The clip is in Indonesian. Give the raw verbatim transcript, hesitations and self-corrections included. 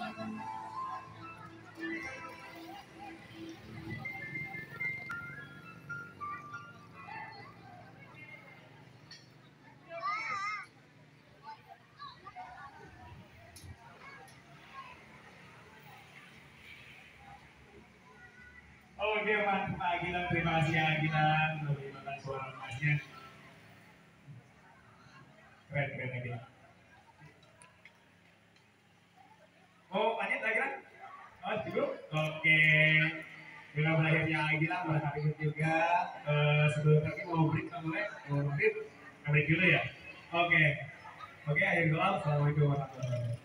Oke, Pak, Pak Gilang, terima kasih ya Gilang, udah menyumbangkan suara emasnya. Keren, keren lagi. Oh, lanjut lagi kan? Oh, cukup? Oke. Dengan berakhirnya Gilang, barangkali juga uh, sebelum lagi mau break, mau break, mau break, break dulu ya. Oke. Oke, akhir doa. Assalamualaikum warahmatullahi wabarakatuh.